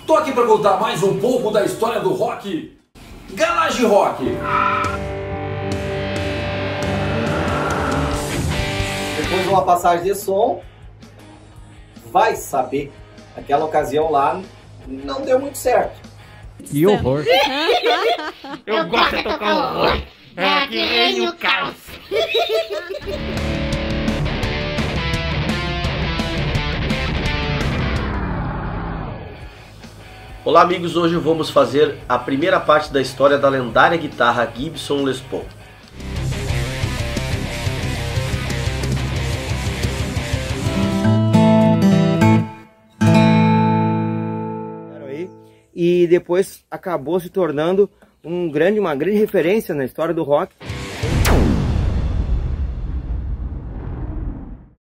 Tô aqui para contar mais um pouco da história do rock. Garage Rock. Depois de uma passagem de som, vai saber, aquela ocasião lá não deu muito certo. Que horror! Eu gosto de tocar horror. É que nem o caos. Olá amigos, hoje vamos fazer a primeira parte da história da lendária guitarra Gibson Les Paul. E depois acabou se tornando uma grande referência na história do rock.